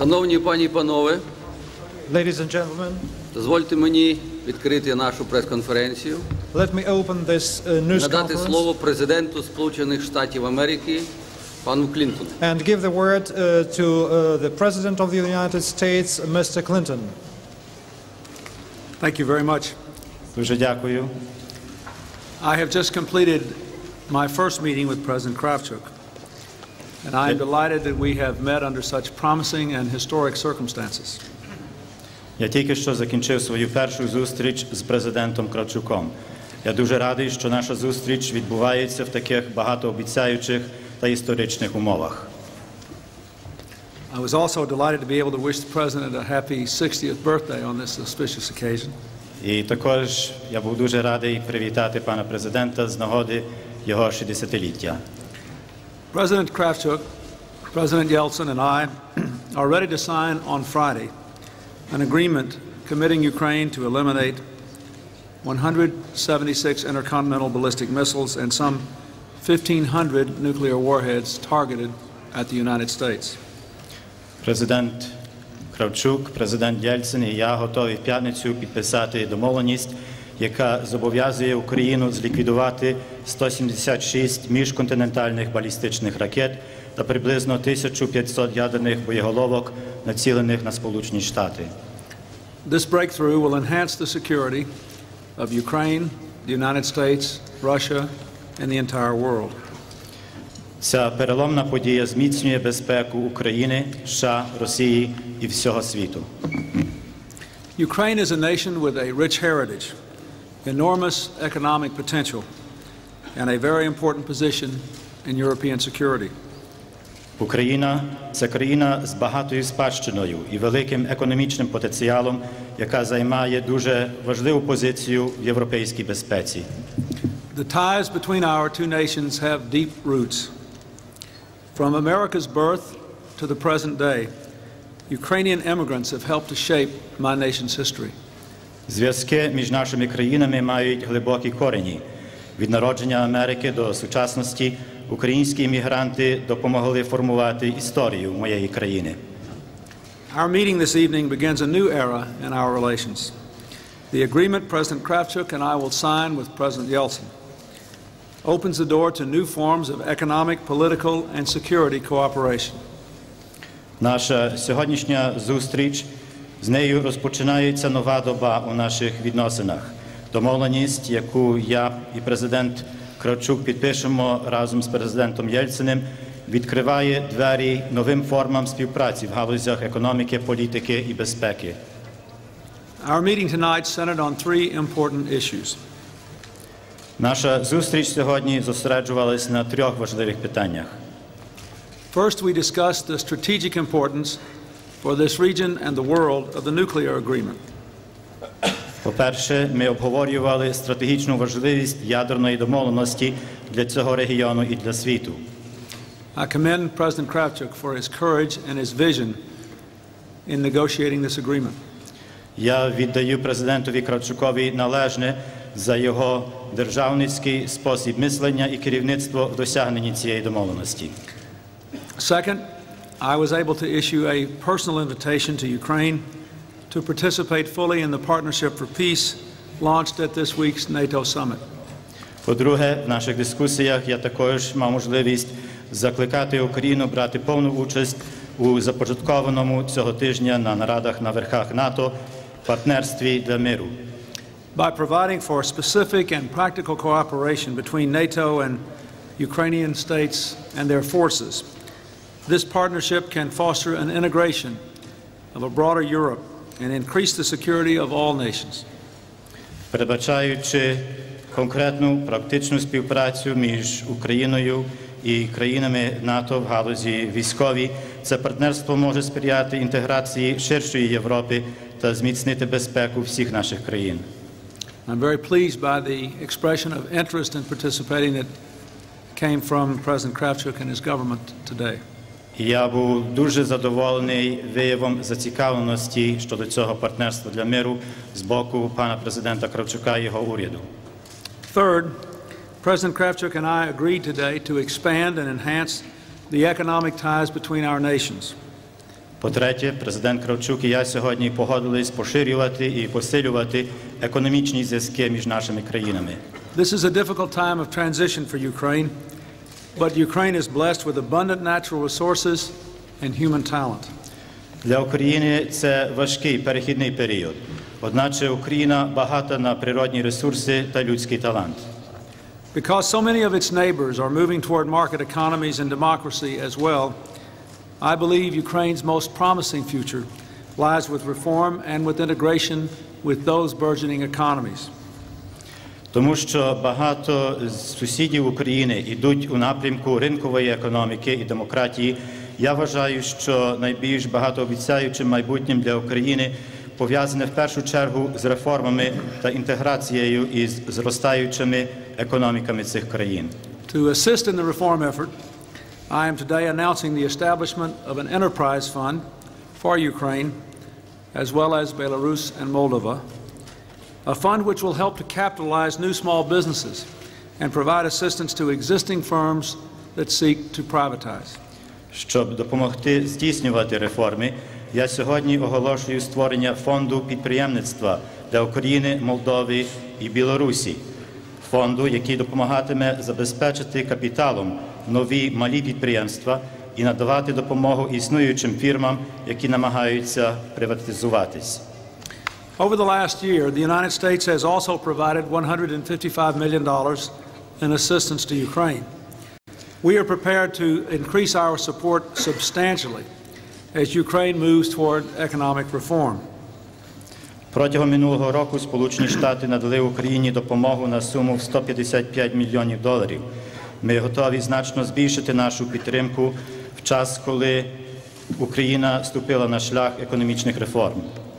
Шановні пані і панове, Ladies and gentlemen, дозвольте мені відкрити нашу прес-конференцію, let me open this news надати conference слово президенту Сполучених Штатів Америки пану Клінтону. and give the word to the President of the United States, Mr. Clinton. Thank you very much. Дуже дякую. I have just completed my first meeting with President Kravchuk, and I am delighted that we have met under such promising and historic circumstances. Я тільки що закінчив свою першу зустріч з президентом Кравчуком. Я дуже радий, що наша зустріч відбувається в таких багатообіцяючих та історичних умовах. I was also delighted to be able to wish the President a happy 60th birthday on this auspicious occasion. І також я був дуже радий привітати пана президента з нагоди його 60-ліття. President Kravchuk, President Yeltsin, and I are ready to sign on Friday an agreement committing Ukraine to eliminate 176 intercontinental ballistic missiles and some 1,500 nuclear warheads targeted at the United States. Президент Кравчук, президент Єльцин і я готові в п'ятницю підписати домовленість, яка зобов'язує Україну зліквідувати 176 міжконтинентальних балістичних ракет та приблизно 1500 ядерних боєголовок, націлених на Сполучені Штати. This breakthrough will enhance the security of Ukraine, the United States, Russia, and the entire world. Ця переломна подія зміцнює безпеку України, США, Росії і всього світу. Ukraine is a nation with a rich heritage, enormous economic potential, and a very important position in European security. Україна – це країна з багатою спадщиною і великим економічним потенціалом, яка займає дуже важливу позицію в європейській безпеці. The ties between our two nations have deep roots. From America's birth to the present day, Ukrainian immigrants have helped to shape my nation's history. Зв'язки між нашими країнами мають глибокі корені. Від народження Америки до сучасності українські іммігранти допомогли формувати історію моєї країни. Our meeting this evening begins a new era in our relations. The agreement President Kravchuk and I will sign with President Yeltsin opens the door to new forms of economic, political, and security cooperation. Наша сьогоднішня зустріч, з нею розпочинається нова доба у наших відносинах. Домовленість, яку я і президент Кравчук підпишемо разом з президентом Єльциним, відкриває двері новим формам співпраці в галузях економіки, політики і безпеки. Our meeting tonight centered on three important issues. Наша зустріч сьогодні зосереджувалась на трьох важливих питаннях. First, we discussed the strategic importance for this region and the world of the nuclear agreement. По-перше, ми обговорювали стратегічну важливість ядерної домовленості для цього регіону і для світу. I commend President Kravchuk for his courage and his vision in negotiating this agreement. Я віддаю президентові Кравчукові належне за його державницький спосіб мислення і керівництво в досягненні цієї домовленості. Second, I was able to issue a personal invitation to Ukraine to participate fully in the Partnership for Peace launched at this week's NATO summit. По-друге, в наших дискусіях я також мав можливість закликати Україну брати повну участь у започаткованому цього тижня на нарадах на верхах НАТО партнерстві для миру. By providing for specific and practical cooperation between NATO and Ukrainian states and their forces, this partnership can foster an integration of a broader Europe and increase the security of all nations. Передбачаючи конкретну практичну співпрацю між Україною і країнами НАТО в галузі військовій, це партнерство може сприяти інтеграції ширшої Європи та зміцнити безпеку всіх наших країн. I'm very pleased by the expression of interest in participating that came from President Kravchuk and his government today. І я був дуже задоволений виявом зацікавленості щодо цього партнерства для миру з боку пана президента Кравчука і його уряду. Third, President Kravchuk and I agreed today to expand and enhance the economic ties between our nations. По-третє, президент Кравчук і я сьогодні погодились поширювати і посилювати економічні зв'язки між нашими країнами. This is a difficult time of transition for Ukraine, but Ukraine is blessed with abundant natural resources and human talent. Для України це важкий перехідний період. Одначе Україна багата на природні ресурси та людський талант. Because so many of its neighbors are moving toward market economies and democracy as well, I believe Ukraine's most promising future lies with reform and with integration with those burgeoning economies. Тому що багато з сусідів України йдуть у напрямку ринкової економіки і демократії, я вважаю, що найбільш багатообіцяючим майбутнім для України пов'язане в першу чергу з реформами та інтеграцією із зростаючими економіками цих країн. To assist in the reform effort, I am today announcing the establishment of an enterprise fund for Ukraine, as well as Belarus and Moldova, a fund which will help to capitalize new small businesses and provide assistance to existing firms that seek to privatize. Щоб допомогти здійснювати реформи, я сьогодні оголошую створення фонду підприємництва для України, Молдови і Білорусі. Фонду, який допомагатиме забезпечити капіталом нові малі підприємства і надавати допомогу існуючим фірмам, які намагаються приватизуватись. Over the last year, the United States has also provided $155 million in assistance to Ukraine. We are prepared to increase our support substantially as Ukraine moves toward economic reform. Протягом минулого року Сполучені Штати надали Україні допомогу на суму в $155 мільйонів. Ми готові значно збільшити нашу підтримку в час, коли Україна ступила на шлях економічних реформ.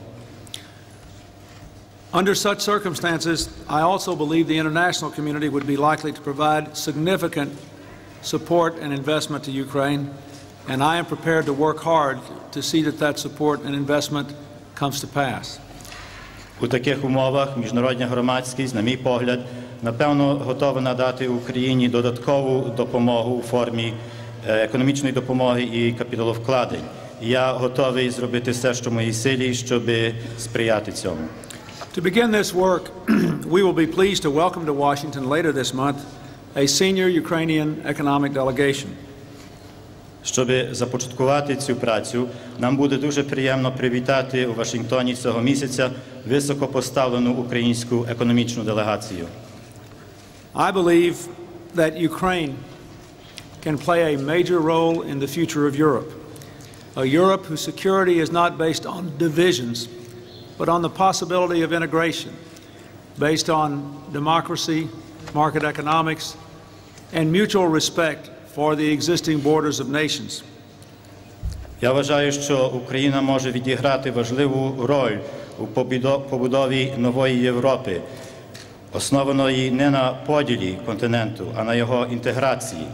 Under such circumstances, I also believe the international community would be likely to provide significant support and investment to Ukraine, and I am prepared to work hard to see that that support and investment comes to pass. У таких умовах міжнародна громадськість, на мій погляд, напевно, готова надати Україні додаткову допомогу у формі економічної допомоги і капіталовкладень. Я готовий зробити все, що в моїй силі, щоб сприяти цьому. To begin this work, we will be pleased to welcome to Washington later this month a senior Ukrainian economic delegation. Щоб започаткувати цю працю, нам буде дуже приємно привітати у Вашингтоні цього місяця високопоставлену українську економічну делегацію. I believe that Ukraine can play a major role in the future of Europe, a Europe whose security is not based on divisions, but on the possibility of integration, based on democracy, market economics, and mutual respect for the existing borders of nations. Я вважаю, що Україна може відіграти важливу роль у побудові нової Європи, основаної не на поділі континенту, а на його інтеграції.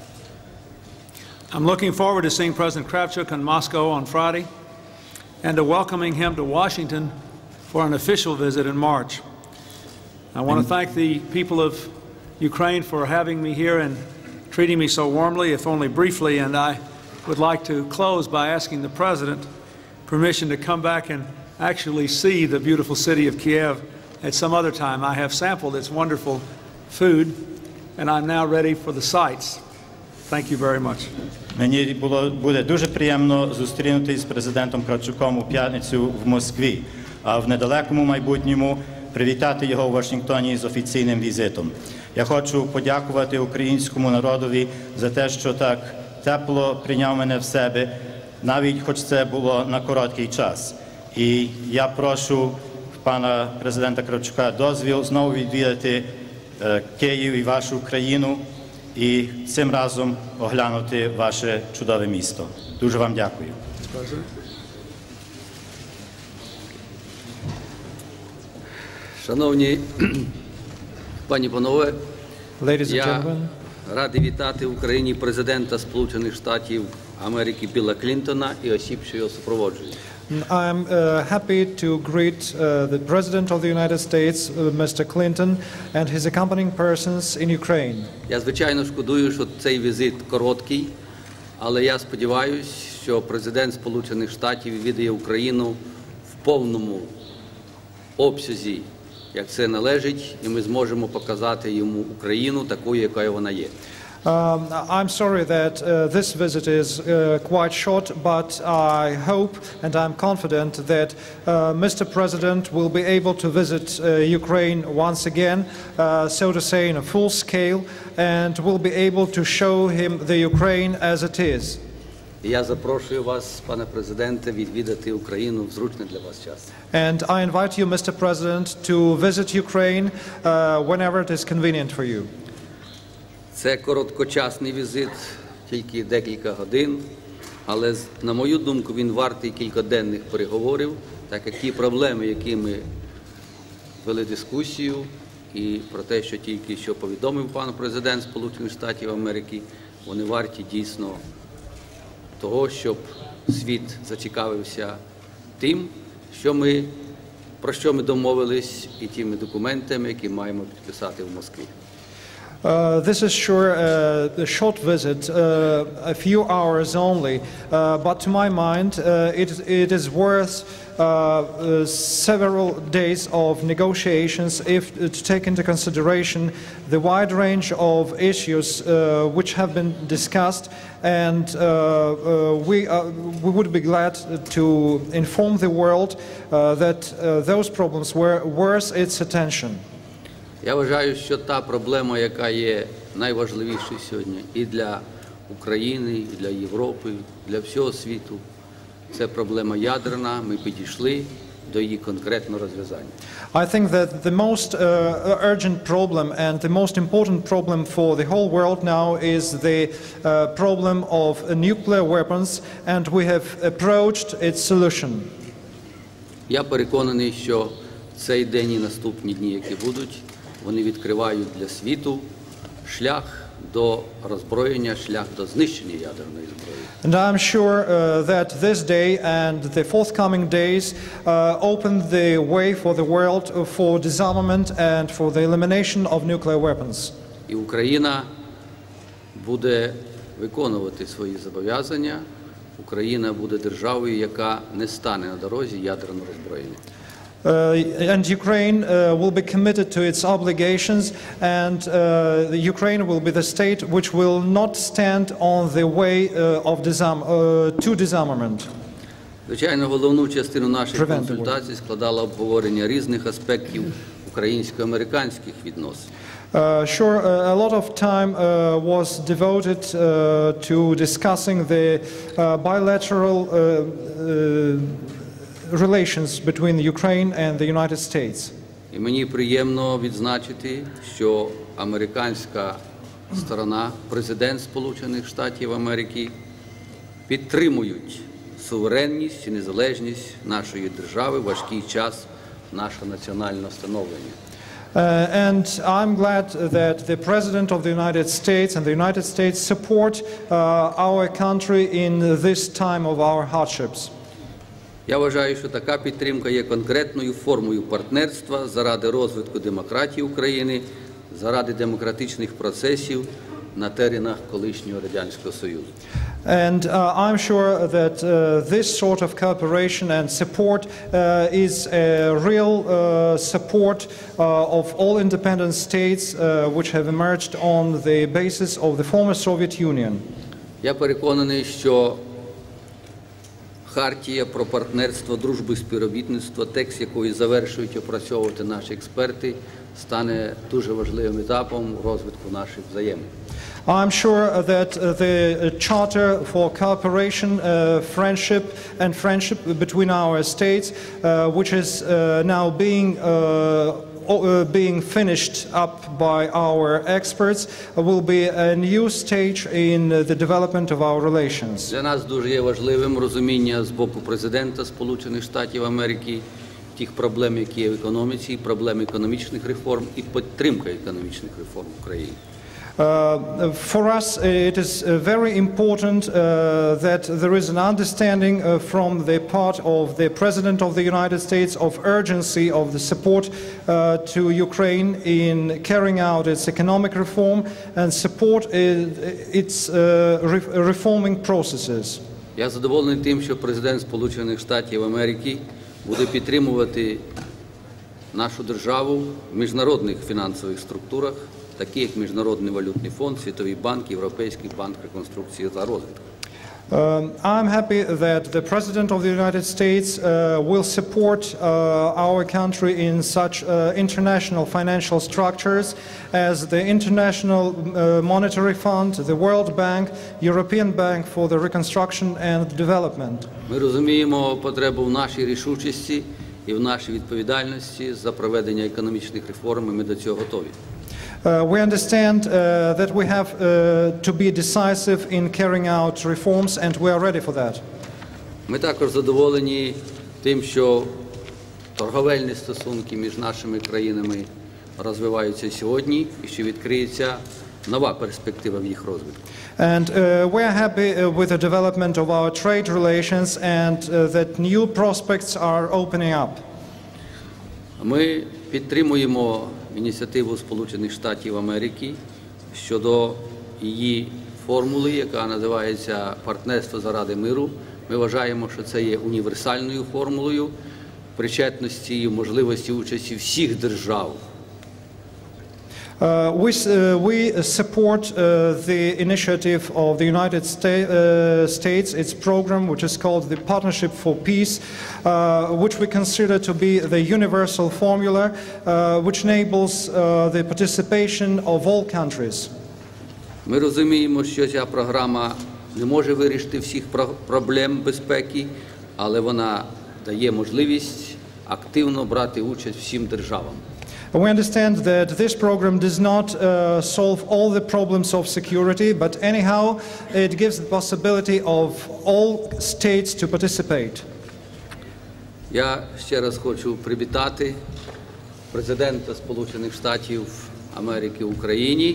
I'm looking forward to seeing President Kravchuk in Moscow on Friday and to welcoming him to Washington for an official visit in March. I want to thank the people of Ukraine for having me here and treating me so warmly, if only briefly, and I would like to close by asking the President permission to come back and actually see the beautiful city of Kiev at some other time. I have sampled its wonderful food, and I'm now ready for the sights. Thank you very much. Мені буде дуже приємно зустрінутися з президентом Кравчуком у п'ятницю в Москві, а в недалекому майбутньому привітати його у Вашингтоні з офіційним візитом. Я хочу подякувати українському народові за те, що так тепло прийняв мене в себе, навіть хоч це було на короткий час. І я прошу пана президента Кравчука дозвіл знову відвідати Київ і вашу країну і цим разом оглянути ваше чудове місто. Дуже вам дякую. Шановні пані, панове, Ladies and я gentlemen, радий вітати в Україні президента Сполучених Штатів Америки Білла Клінтона і осіб, що його супроводжують. I'm happy to greet the President of the United States, Mr. Clinton, and his accompanying persons in Ukraine. Я, звичайно, шкодую, що цей візит короткий, але я сподіваюся, що президент Сполучених Штатів відвідає Україну в повному обсязі, як це належить, і ми зможемо показати йому Україну такою, якою вона є. I'm sorry that this visit is quite short, but I hope and I'm confident that Mr. President will be able to visit Ukraine once again, so to say, in a full scale, and will be able to show him the Ukraine as it is. І я запрошую вас, пане президенте, відвідати Україну в зручний для вас час. And I invite you, Mr. President, to visit Ukraine whenever it is convenient for you. Це короткочасний візит, тільки декілька годин, але, на мою думку, він вартий кількаденних переговорів, так як ті проблеми, які ми вели дискусію, і про те, що тільки що повідомив пан президент Сполучених Штатів Америки, вони варті дійсно того, щоб світ зацікавився тим, про що ми домовились, і тими документами, які маємо підписати в Москві. This is sure a short visit, a few hours only, but to my mind it is worth several days of negotiations if to take into consideration the wide range of issues which have been discussed, and we would be glad to inform the world that those problems were worth its attention. Я вважаю, що та проблема, яка є найважливішою сьогодні і для України, і для Європи, і для всього світу, це проблема ядерна. Ми підійшли до її конкретного розв'язання. I think that the most urgent problem and the most important problem for the whole world now is the problem of nuclear weapons, and we have approached its solution. Я переконаний, що цей день і наступні дні, які будуть, вони відкривають для світу шлях до роззброєння, шлях до знищення ядерної зброї. And I'm sure that this day and the forthcoming days open the way for the world for disarmament and for the elimination of nuclear weapons. І Україна буде виконувати свої зобов'язання. Україна буде державою, яка не стане на дорозі ядерного роззброєння. And Ukraine will be committed to its obligations, and Ukraine will be the state which will not stand on the way to disarmament. Звичайно, головну частину наших консультацій складало обговорення різних аспектів українсько-американських відносин. Sure, a lot of time was devoted to discussing the bilateral relations between Ukraine and the United States. І мені приємно відзначити, що американська сторона, президент Сполучених Штатів Америки підтримують суверенність і незалежність нашої держави в важкий час нашого національного становлення. And I'm glad that the President of the United States and the United States support our country in this time of our hardships. Я вважаю, що така підтримка є конкретною формою партнерства заради розвитку демократії України, заради демократичних процесів на теренах колишнього Радянського Союзу. And I'm sure that this sort of cooperation and support is a real support of all independent states which have emerged on the basis of the former Soviet Union. Я переконаний, що Хартія про партнерство, дружбу і співробітництво, текст якої завершують опрацьовувати наші експерти, стане дуже важливим етапом розвитку наших взаємин. I'm sure that the Charter for Cooperation, Friendship and Friendship between our states, which is now being finished up by our experts, will be a new stage in the development of our relations. Для нас дуже є важливим розуміння з боку президента Сполучених Штатів Америки тих проблем, які є в економіці, проблем економічних реформ і підтримка економічних реформ в Україні. For us, it is very important that there is an understanding from the part of the President of the United States of urgency of the support to Ukraine in carrying out its economic reform and support its reforming processes. Я задоволений тим, що президент Сполучених Штатів Америки буде підтримувати нашу державу в міжнародних фінансових структурах, такі як Міжнародний валютний фонд, Світовий банк, Європейський банк реконструкції та розвитку. I'm happy that the President of the United States will support our country in such international financial structures as the International Monetary Fund, the World Bank, European Bank for the Reconstruction and Development. Ми розуміємо потребу в нашій рішучості і в нашій відповідальності за проведення економічних реформ, і ми до цього готові. We understand that we have to be decisive in carrying out reforms, and we are ready for that. Ми також задоволені тим, що торговельні стосунки між нашими країнами розвиваються сьогодні і що відкриється нова перспектива в їх розвитку. And we are happy with the development of our trade relations and that new prospects are opening up. Ми підтримуємо ініціативу Сполучених Штатів Америки щодо її формули, яка називається «Партнерство заради миру». Ми вважаємо, що це є універсальною формулою причетності і можливості участі всіх держав. We support the initiative of the United States, its program, which is called the Partnership for Peace, which we consider to be the universal formula, which enables the participation of all countries. Ми розуміємо, що ця програма не може вирішити всіх проблем безпеки, але вона дає можливість активно брати участь всім державам. We understand that this program does not solve all the problems of security, but anyhow it gives the possibility of all states to participate. Я ще раз хочу привітати президента Сполучених Штатів Америки в Україні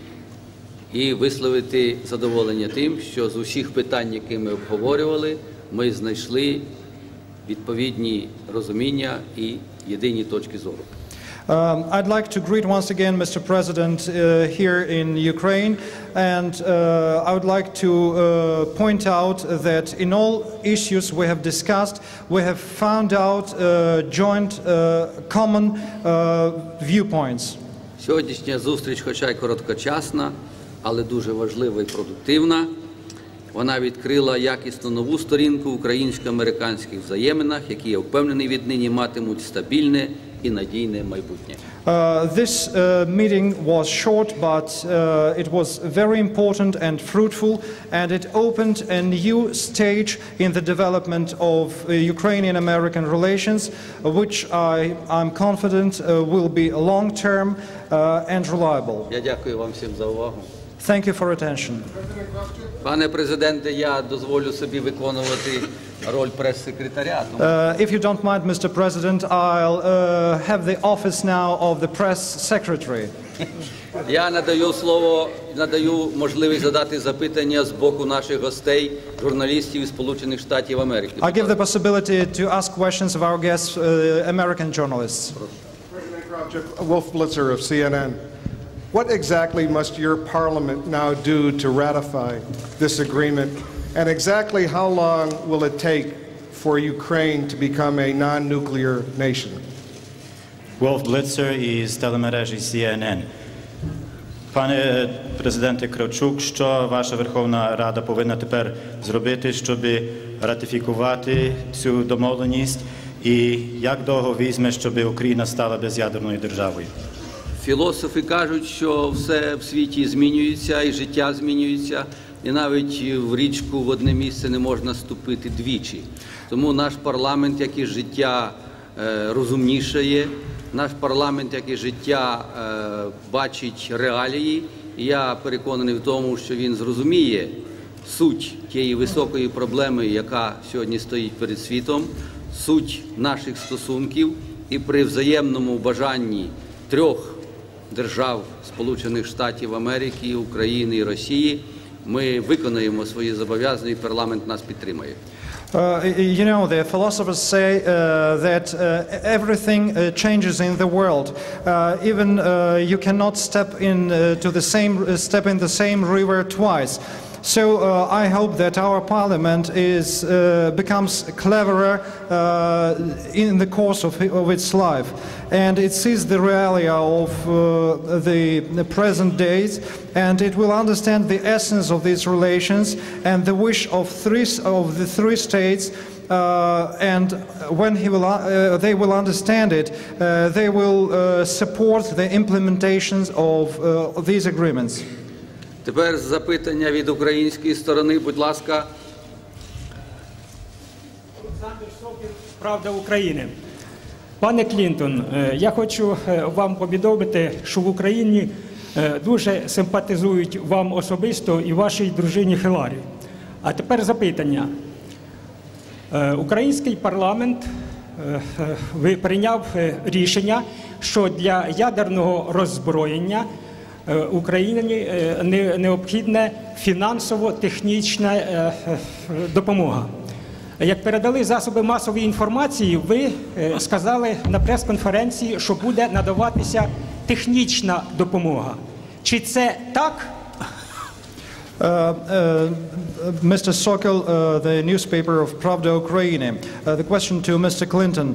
і висловити задоволення тим, що з усіх питань, які ми обговорювали, ми знайшли відповідні розуміння і єдині точки зору. I'd like to greet once again Mr. President here in Ukraine, and I would like to point out that in all issues we have discussed, we have found out joint common viewpoints. Сьогоднішня зустріч, хоча й короткочасна, але дуже важлива і продуктивна. Вона відкрила якісно нову сторінку в українсько-американських взаєминах, які, я впевнений, віднині матимуть стабільне і надійне майбутнє. This meeting was short, but it was very important and fruitful, and it opened a new stage in the development of Ukrainian-American relations, which I'm confident will be long-term and reliable. Я дякую вам всім за увагу. Thank you for attention. Пане президенте, я дозволю собі виконувати роль прес-секретаря. If you don't mind, Mr. President, I'll have the office now of the press secretary. Я надаю можливість задати запитання з боку наших гостей, журналістів із Сполучених Штатів Америки. I give the possibility to ask questions of our guests, American journalists. President Kravchuk, Wolf Blitzer of CNN. What exactly must your parliament now do to ratify this agreement, and exactly how long will it take for Ukraine to become a non-nuclear nation? Wolf Blitzer із телемережі CNN. Пане президенте Кравчук, що ваша Верховна Рада повинна тепер зробити, щоб ратифікувати цю домовленість, і як довго візьме, щоб Україна стала без'ядерною державою? Філософи кажуть, що все в світі змінюється, і життя змінюється, і навіть в річку в одне місце не можна ступити двічі. Тому наш парламент, як і життя, розумнішає, наш парламент, як і життя, бачить реалії, і я переконаний в тому, що він зрозуміє суть тієї високої проблеми, яка сьогодні стоїть перед світом, суть наших стосунків, і при взаємному бажанні трьох держав Сполучених Штатів Америки, України і Росії ми виконаємо свої зобов'язання, і парламент нас підтримає. You know, the philosophers say that everything changes in the world. Even you cannot step in the same river twice. So I hope that our parliament becomes cleverer in the course of its life, and it sees the realia of the present days, and it will understand the essence of these relations and the wish of the three states. And when they will understand it, they will support the implementations of these agreements. Тепер запитання від української сторони, будь ласка. Олександр Сокіл, «Правда України». Пане Клінтон, я хочу вам повідомити, що в Україні дуже симпатизують вам особисто і вашій дружині Хіларі. А тепер запитання. Український парламент прийняв рішення, що для ядерного роззброєння Україні необхідна фінансово-технічна допомога. Як передали засоби масової інформації, ви сказали на прес-конференції, що буде надаватися технічна допомога. Чи це так? Mr. Sokol, the newspaper of Pravda Ukraine. The question to Mr. Clinton.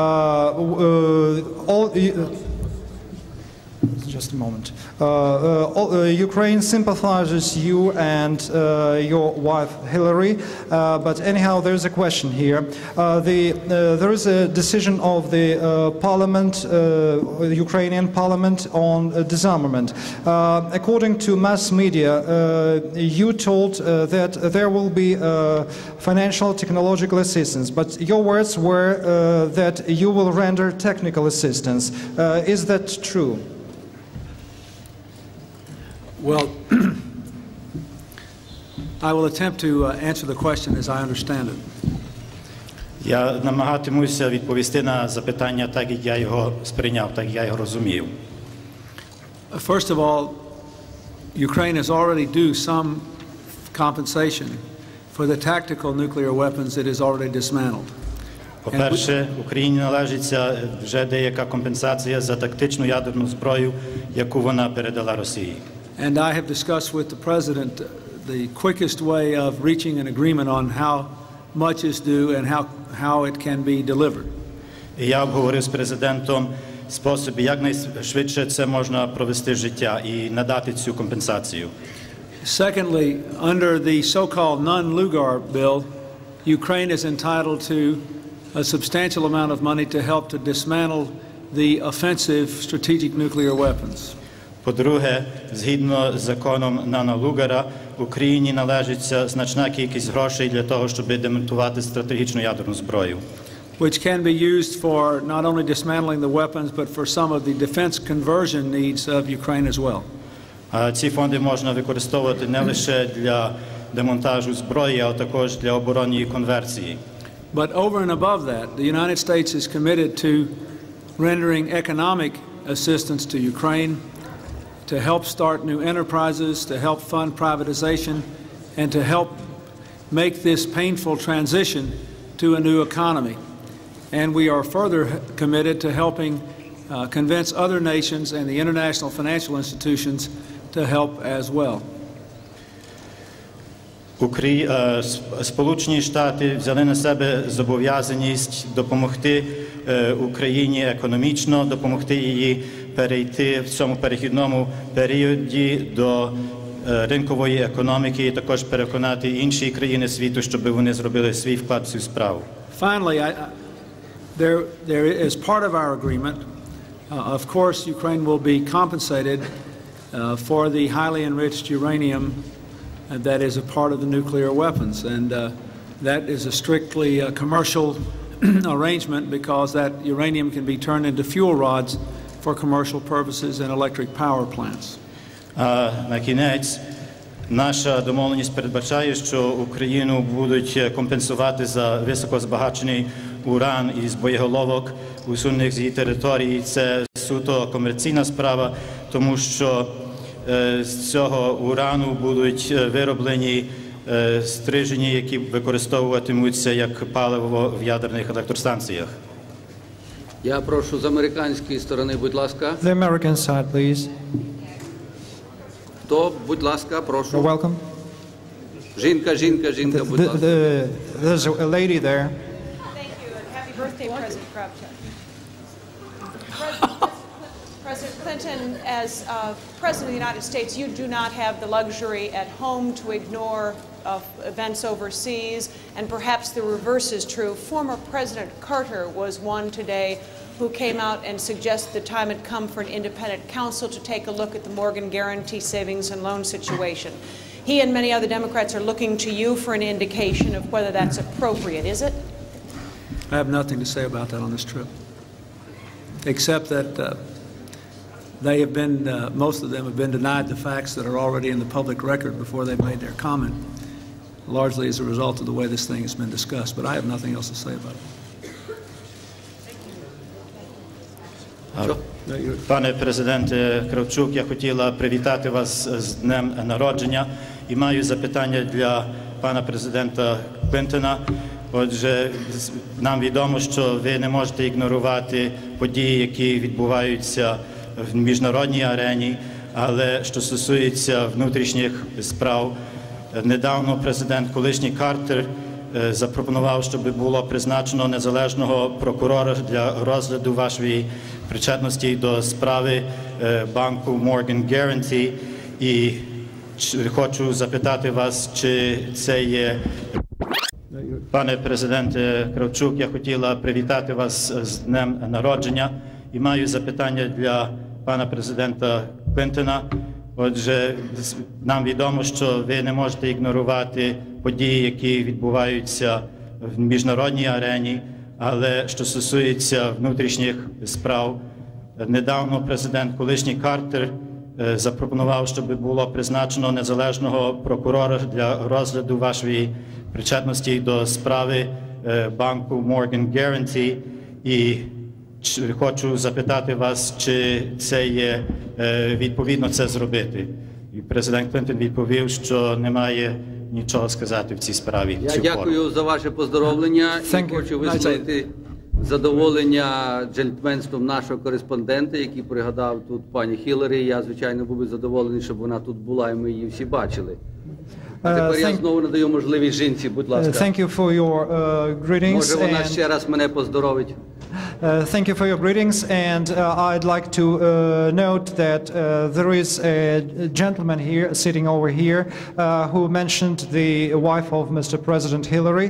Just a moment. Ukraine sympathizes you and your wife Hillary, but anyhow, there is a question here. There is a decision of the parliament, the Ukrainian parliament, on disarmament. According to mass media, you told that there will be financial technological assistance, but your words were that you will render technical assistance. Is that true? Well, I will attempt to answer the question as I understand it. Я намагатимуся відповісти на запитання так, як я його сприйняв, так, як я його розумів. First of all, Ukraine has already due some compensation for the tactical nuclear weapons it has already dismantled. По-перше, Україні належиться вже деяка компенсація за тактичну ядерну зброю, яку вона передала Росії. And I have discussed with the President the quickest way of reaching an agreement on how much is due and how it can be delivered. І я обговорив з президентом способи, як найшвидше це можна провести в життя і надати цю компенсацію. Secondly, under the so-called non-Lugar bill, Ukraine is entitled to a substantial amount of money to help to dismantle the offensive strategic nuclear weapons. По-друге, згідно з законом Нана Лугара, Україні належиться значна кількість грошей для того, щоб демонтувати стратегічну ядерну зброю. Which can be used for not only dismantling the weapons, but for some of the defense conversion needs of Ukraine as well. Ці фонди можна використовувати не лише для демонтажу зброї, а також для оборонної конверсії. But over and above that, the United States is committed to rendering economic assistance to Ukraine, to help start new enterprises, to help fund privatization, and to help make this painful transition to a new economy. And we are further committed to helping convince other nations and the international financial institutions to help as well. Сполучені Штати взяли на себе зобов'язаність допомогти Україні економічно, допомогти її перейти в цьому перехідному періоді до ринкової економіки і також переконати інші країни світу, щоб вони зробили свій вклад в цю справу. Finally, there is part of our agreement. Of course, Ukraine will be compensated for the highly enriched uranium that is a part of the nuclear weapons, and that is a strictly commercial arrangement because that uranium can be turned into fuel rods for commercial purposes and electric power plants. На кінець, наша домовленість передбачає, що Україну будуть компенсувати за високозбагачений уран із боєголовок, усунених з її території. Це суто комерційна справа, тому що з цього урану будуть вироблені стрижені, які використовуватимуться як паливо в ядерних електростанціях. Я прошу з американської сторони, будь ласка. The American side, please. Хто, будь ласка, прошу. You're welcome. Жінка, будь ласка. There's a lady there. Thank you, and happy birthday, President Kravchuk. President Clinton, as President of the United States, you do not have the luxury at home to ignore events overseas, and perhaps the reverse is true. Former President Carter was one today who came out and suggested the time had come for an independent counsel to take a look at the Morgan Guarantee savings and loan situation. He and many other Democrats are looking to you for an indication of whether that's appropriate, is it? I have nothing to say about that on this trip, except that they have been, most of them have been denied the facts that are already in the public record before they made their comment, largely as a result of the way this thing has been discussed. But I have nothing else to say about it. Пане президенте Кравчук, я хотіла привітати вас з днем народження і маю запитання для пана президента Клінтона. Отже, нам відомо, що ви не можете ігнорувати події, які відбуваються в міжнародній арені, але що стосується внутрішніх справ, недавно президент колишній Картер запропонував, щоб було призначено незалежного прокурора для розгляду вашої причетності до справи банку Morgan Guarantee. І хочу запитати вас, чи це є... Пане президенте Кравчук, я хотіла привітати вас з днем народження і маю запитання для пана президента Клінтона. Отже, нам відомо, що ви не можете ігнорувати події, які відбуваються в міжнародній арені, але що стосується внутрішніх справ, недавно президент колишній Картер запропонував, щоб було призначено незалежного прокурора для розгляду вашої причетності до справи банку Morgan Guarantee. І хочу запитати вас, чи це є відповідно це зробити. І президент Клінтон відповів, що немає нічого сказати в цій справі. Я дякую за ваше поздоровлення і хочу висловити задоволення джентльменством нашого кореспондента, який пригадав тут пані Хіларі. Я, звичайно, був би задоволений, щоб вона тут була і ми її всі бачили. А тепер я знову надаю можливість жінці, будь ласка. Thank you for your greetings. Може вона ще раз мене поздоровить. Thank you for your greetings, and I'd like to note that there is a gentleman here, sitting over here, who mentioned the wife of Mr. President Hillary.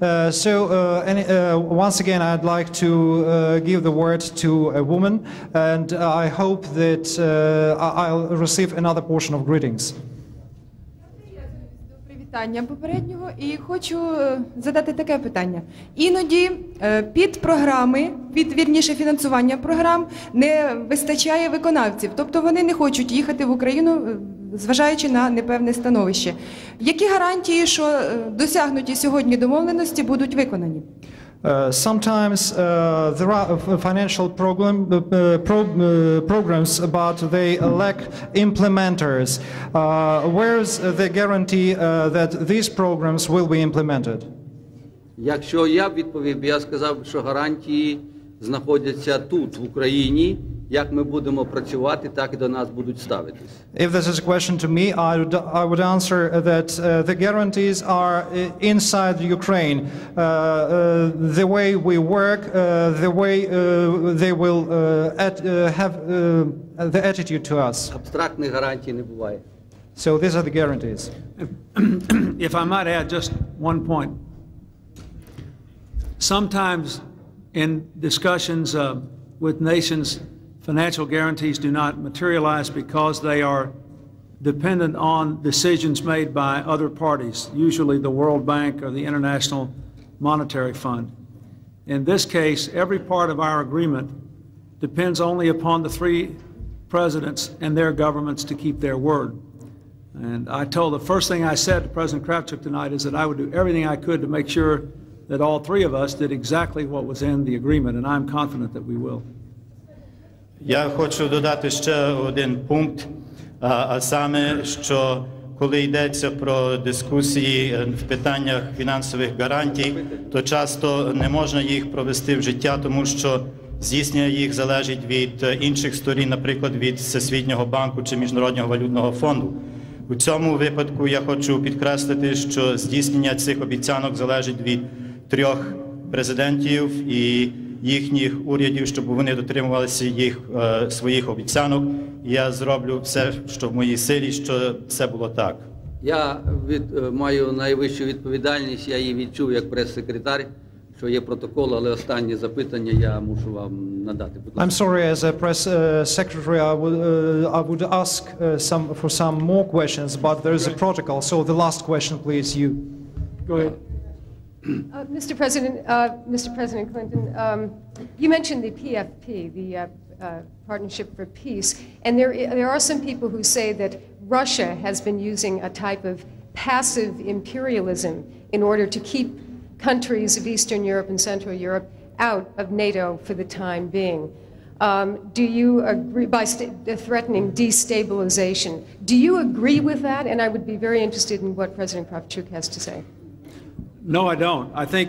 Once again, I'd like to give the word to a woman, and I hope that I'll receive another portion of greetings. Попереднього, і хочу задати таке питання. Іноді під програми, вірніше фінансування програм не вистачає виконавців, тобто вони не хочуть їхати в Україну, зважаючи на непевне становище. Які гарантії, що досягнуті сьогодні домовленості будуть виконані? Sometimes there are financial programs, but they lack implementers. Where's the guarantee that these programs will be implemented? Якщо я б відповів, я сказав, що гарантії знаходяться тут, в Україні. Як ми будемо працювати, так і до нас будуть ставитись. If this is a question to me, I would answer that the guarantees are inside Ukraine. The way we work, the way they will have the attitude to us. Абстрактних гарантій не буває. So these are the guarantees. If I might add just one point. Sometimes in discussions with nations, financial guarantees do not materialize because they are dependent on decisions made by other parties, usually the World Bank or the International Monetary Fund. In this case, every part of our agreement depends only upon the three presidents and their governments to keep their word. And the first thing I said to President Kravchuk tonight is that I would do everything I could to make sure that all three of us did exactly what was in the agreement, and I'm confident that we will. Я хочу додати ще один пункт, а саме, що коли йдеться про дискусії в питаннях фінансових гарантій, то часто не можна їх провести в життя, тому що здійснення їх залежить від інших сторін, наприклад, від Всесвітнього банку чи Міжнародного валютного фонду. У цьому випадку я хочу підкреслити, що здійснення цих обіцянок залежить від 3 президентів і їхніх урядів, щоб вони дотримувалися своїх обіцянок. Я зроблю все, що в моїй силі, щоб це було так. Я маю найвищу відповідальність, я її відчув як прес-секретар, що є протокол, але останнє запитання я мушу вам надати. Будь I'm ласка. sorry, as a press secretary, I would ask for some more questions, but there is a protocol. So the last question, please, you. Go ahead. Mr. President Clinton, you mentioned the PFP, the Partnership for Peace, and there are some people who say that Russia has been using a type of passive imperialism in order to keep countries of Eastern Europe and Central Europe out of NATO for the time being. Do you agree, by threatening destabilization, do you agree with that? And I would be very interested in what President Kravchuk has to say. No, I don't. I think...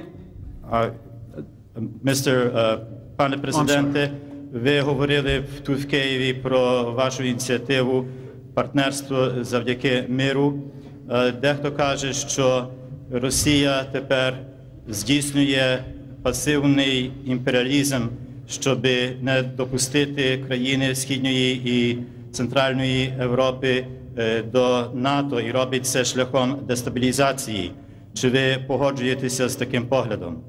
Пане президенте, ви говорили тут в Києві про вашу ініціативу «Партнерство завдяки миру». Дехто каже, що Росія тепер здійснює пасивний імперіалізм, щоб не допустити країни Східної і Центральної Європи до НАТО і робить це шляхом дестабілізації. Чи ви погоджуєтеся з таким поглядом?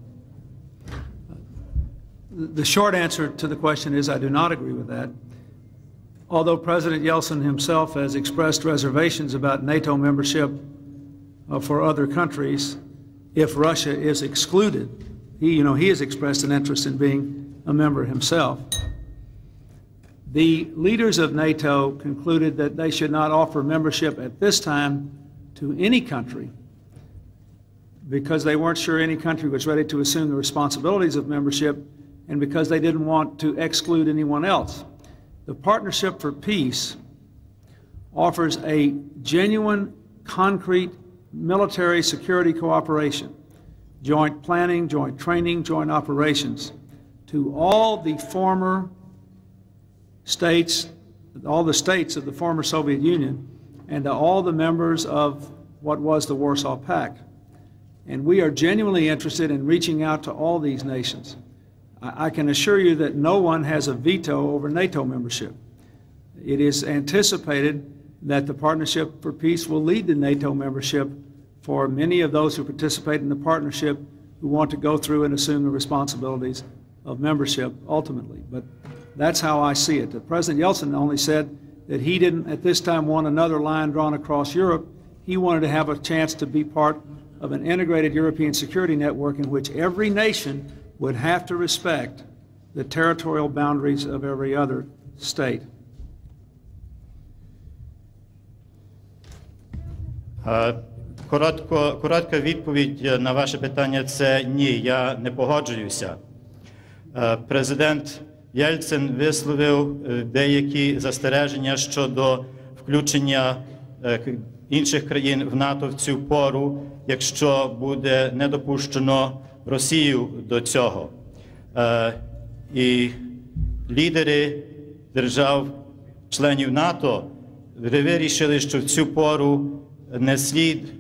The short answer to the question is I do not agree with that. Although President Yeltsin himself has expressed reservations about NATO membership for other countries, if Russia is excluded, he has expressed an interest in being a member himself. The leaders of NATO concluded that they should not offer membership at this time to any country because they weren't sure any country was ready to assume the responsibilities of membership and because they didn't want to exclude anyone else. The Partnership for Peace offers a genuine, concrete military security cooperation, joint planning, joint training, joint operations to all the former states, all the states of the former Soviet Union, and to all the members of what was the Warsaw Pact. And we are genuinely interested in reaching out to all these nations. I can assure you that no one has a veto over NATO membership. It is anticipated that the Partnership for Peace will lead to NATO membership for many of those who participate in the partnership who want to go through and assume the responsibilities of membership ultimately. But that's how I see it. President Yeltsin only said that he didn't at this time want another line drawn across Europe. He wanted to have a chance to be part of an integrated European security network in which every nation would have to respect the territorial boundaries of every other state. Коротка відповідь на ваше питання – це ні, я не погоджуюся. Президент Єльцин висловив деякі застереження щодо включення інших країн в НАТО в цю пору, якщо буде не допущено Росію до цього. І лідери держав-членів НАТО вирішили, що в цю пору не слід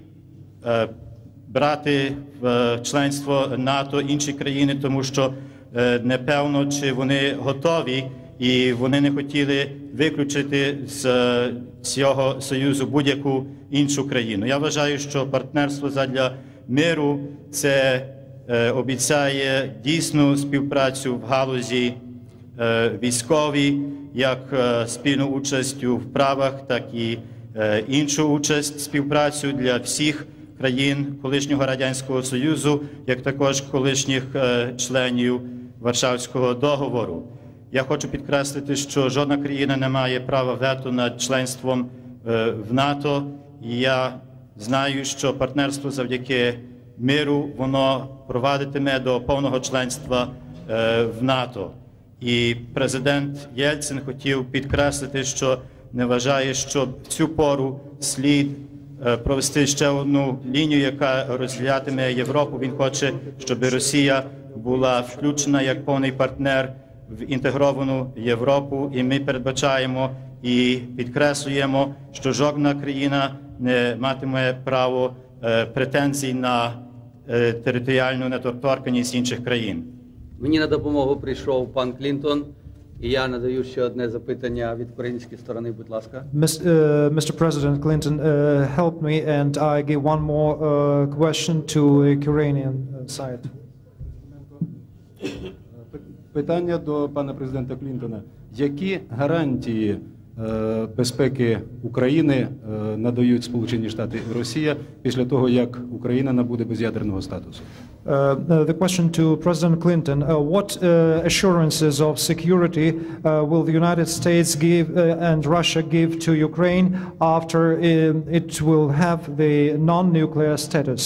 брати в членство НАТО інші країни, тому що непевно, чи вони готові, і вони не хотіли виключити з цього союзу будь-яку іншу країну. Я вважаю, що партнерство задля миру – це обіцяє дійсну співпрацю в галузі військовій, як спільну участь у вправах, так і іншу участь, співпрацю для всіх країн колишнього Радянського Союзу, як також колишніх членів Варшавського договору. Я хочу підкреслити, що жодна країна не має права вето над членством в НАТО. І я знаю, що партнерство завдяки миру, воно провадитиме до повного членства в НАТО. І президент Єльцин хотів підкреслити, що не вважає, що в цю пору слід провести ще одну лінію, яка розділятиме Європу. Він хоче, щоб Росія була включена як повний партнер в інтегровану Європу, і ми передбачаємо і підкреслюємо, що жодна країна не матиме право претензій на територіальну недоторканність інших країн. Мені на допомогу прийшов пан Клінтон, і я надаю ще одне запитання від української сторони, будь ласка. Mr. President Clinton helped me, and I give one more question to Ukrainian side. Питання до пана президента Клінтона. Які гарантії безпеки України надають Сполучені Штати і Росія після того, як Україна набуде без'ядерного статусу? The question to President Clinton, what assurances of security will the United States give and Russia give to Ukraine after it will have the non-nuclear status?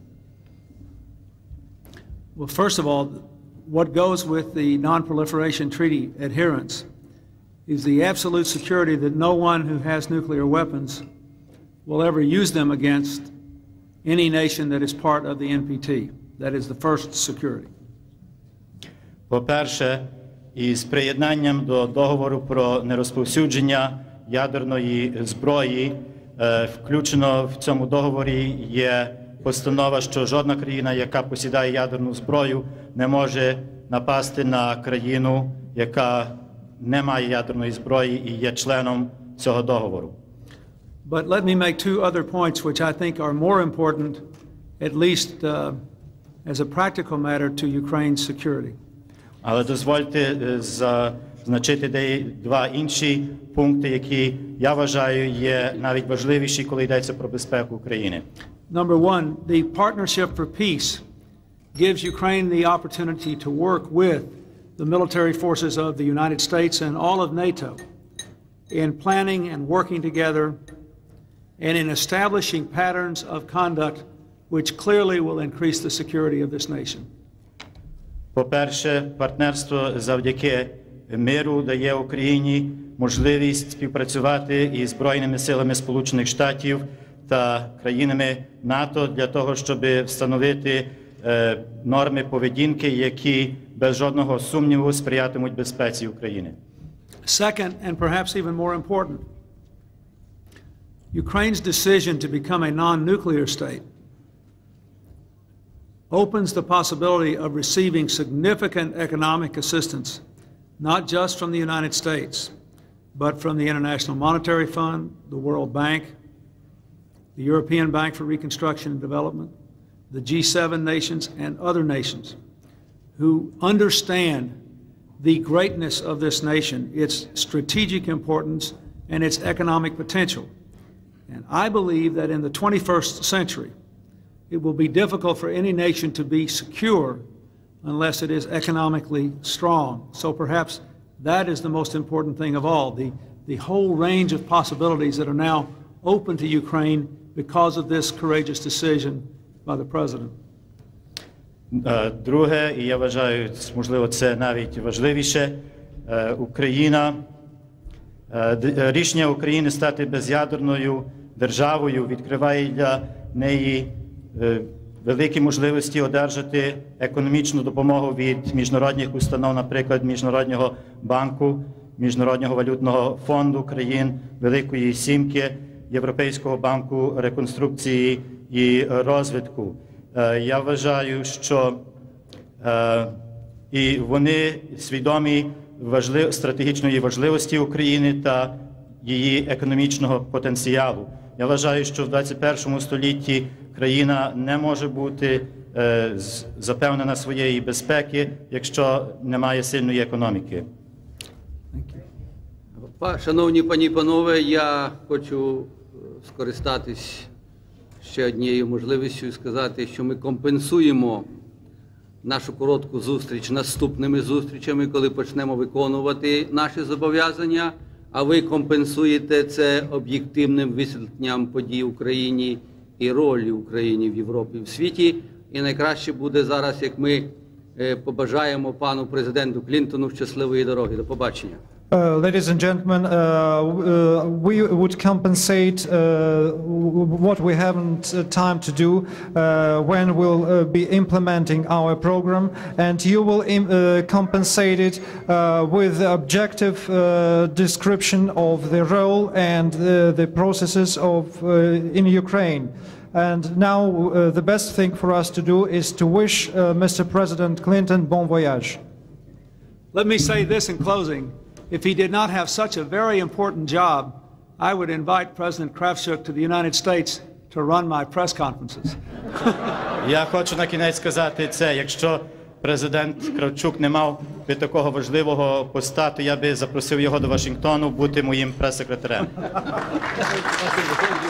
Well, first of all, what goes with the Non-Proliferation Treaty adherence is the absolute security that no one who has nuclear weapons will ever use them against any nation that is part of the NPT. That is the first security. По-перше, із приєднанням до договору про нерозповсюдження ядерної зброї, включено в цьому договорі є постанова, що жодна країна, яка посідає ядерну зброю, не може напасти на країну, яка не має ядерної зброї і є членом цього договору. But let me make two other points which I think are more important, at least as a practical matter, to Ukraine's security. Але дозвольте зазначити два інші пункти, які я вважаю є навіть важливіші, коли йдеться про безпеку України. Number one, the Partnership for Peace gives Ukraine the opportunity to work with the military forces of the United States and all of NATO in planning and working together and in establishing patterns of conduct which clearly will increase the security of this nation. По-перше, партнерство завдяки миру дає Україні можливість співпрацювати із Збройними силами Сполучених Штатів та країнами НАТО для того, щоб встановити норми поведінки, які без жодного сумніву сприятимуть безпеці України. Second, and perhaps even more important, Ukraine's decision to become a non-nuclear state opens the possibility of receiving significant economic assistance, not just from the United States, but from the International Monetary Fund, the World Bank, the European Bank for Reconstruction and Development, the G7 nations, and other nations who understand the greatness of this nation, its strategic importance, and its economic potential. And I believe that in the 21st century, it will be difficult for any nation to be secure unless it is economically strong. So perhaps that is the most important thing of all, the whole range of possibilities that are now open to Ukraine because of this courageous decision by the President. Друге, і я вважаю, можливо, це навіть важливіше, рішення України стати без'ядерною державою відкриває для неї великі можливості одержати економічну допомогу від міжнародних установ, наприклад, Міжнародного банку, Міжнародного валютного фонду країн Великої Сімки, Європейського банку реконструкції і розвитку. Я вважаю, що і вони свідомі стратегічної важливості України та її економічного потенціалу. Я вважаю, що в 21 столітті країна не може бути запевнена своєї безпеки, якщо немає сильної економіки. Шановні пані і панове, я хочу скористатись ще однією можливістю і сказати, що ми компенсуємо нашу коротку зустріч наступними зустрічами, коли почнемо виконувати наші зобов'язання, а ви компенсуєте це об'єктивним висвітленням подій в Україні і ролі України в Європі і в світі. І найкраще буде зараз, як ми побажаємо пану президенту Клінтону щасливої дороги. До побачення. Ladies and gentlemen, we would compensate what we haven't time to do when we'll be implementing our program, and you will compensate it with the objective description of the role and the processes of in Ukraine. And now the best thing for us to do is to wish Mr. President Clinton bon voyage. Let me say this in closing. If he did not have such a very important job, I would invite President Kravchuk to the United States to run my press conferences. Я хочу на кінець сказати це. Якщо президент Кравчук не мав би такого важливого поста, то я би запросив його до Вашингтону бути моїм прес-секретарем.